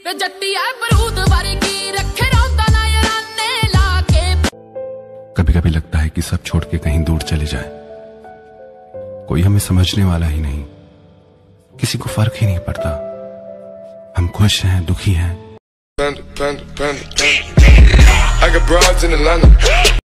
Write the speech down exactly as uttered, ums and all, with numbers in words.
कभी कभी लगता है कि सब छोड़ के कहीं दूर चले जाए, कोई हमें समझने वाला ही नहीं, किसी को फर्क ही नहीं पड़ता, हम खुश हैं दुखी हैं।